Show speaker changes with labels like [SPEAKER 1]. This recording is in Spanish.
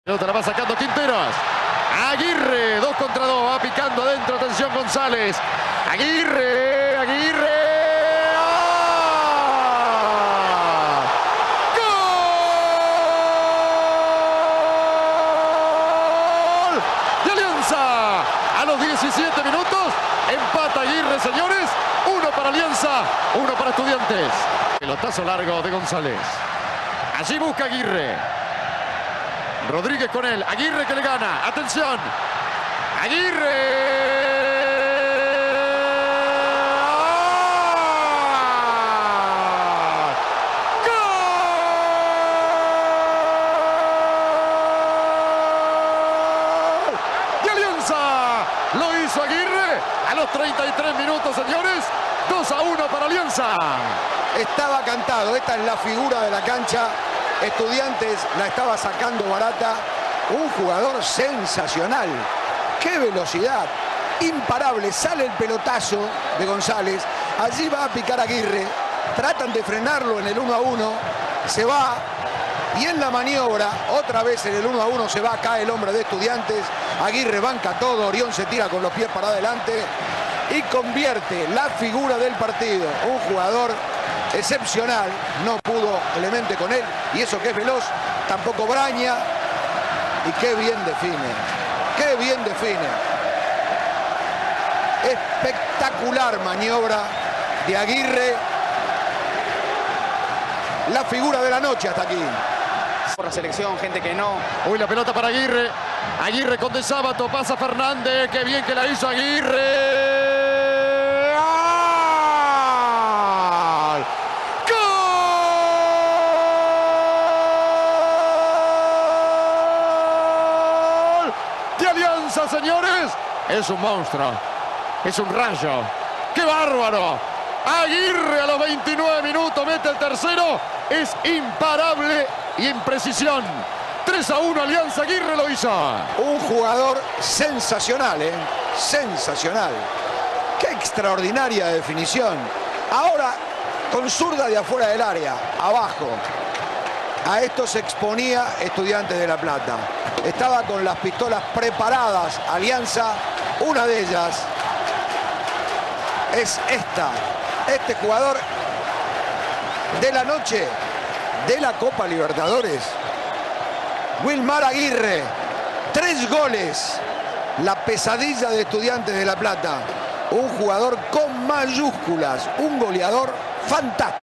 [SPEAKER 1] Pelota la va sacando Quinteros. Aguirre, 2 contra 2, va picando adentro, atención González. Aguirre, Aguirre. ¡Ah! ¡Gol! De Alianza. A los 17 minutos, empata Aguirre, señores. 1 para Alianza, 1 para Estudiantes. Pelotazo largo de González. Allí busca Aguirre. Rodríguez con él. Aguirre que le gana. Atención. Aguirre. ¡Ah! ¡Gol! De Alianza. Lo hizo Aguirre a los 33 minutos, señores. 2-1 para Alianza.
[SPEAKER 2] Estaba cantado. Esta es la figura de la cancha. Estudiantes la estaba sacando barata. Un jugador sensacional. ¡Qué velocidad! Imparable. Sale el pelotazo de González. Allí va a picar Aguirre. Tratan de frenarlo en el 1-1. Se va. Y en la maniobra, otra vez en el 1-1 se va. Cae el hombre de Estudiantes. Aguirre banca todo. Orión se tira con los pies para adelante. Y convierte la figura del partido. Un jugador excepcional, no pudo Clemente con él, y eso que es veloz, tampoco Braña, y qué bien define, qué bien define. Espectacular maniobra de Aguirre, la figura de la noche hasta aquí.
[SPEAKER 3] Por la selección, gente que no.
[SPEAKER 1] Uy, la pelota para Aguirre. Aguirre con De Sábato, pasa Fernández, qué bien que la hizo Aguirre. De Alianza, señores, es un monstruo, es un rayo, ¡qué bárbaro! Aguirre a los 29 minutos mete el tercero, es imparable y en precisión. 3-1 Alianza, Aguirre lo hizo.
[SPEAKER 2] Un jugador sensacional, sensacional. ¡Qué extraordinaria definición! Ahora con zurda de afuera del área, abajo. A esto se exponía Estudiantes de La Plata. Estaba con las pistolas preparadas Alianza. Una de ellas es esta. Este jugador de la noche de la Copa Libertadores. Wilmar Aguirre. 3 goles. La pesadilla de Estudiantes de La Plata. Un jugador con mayúsculas. Un goleador fantástico.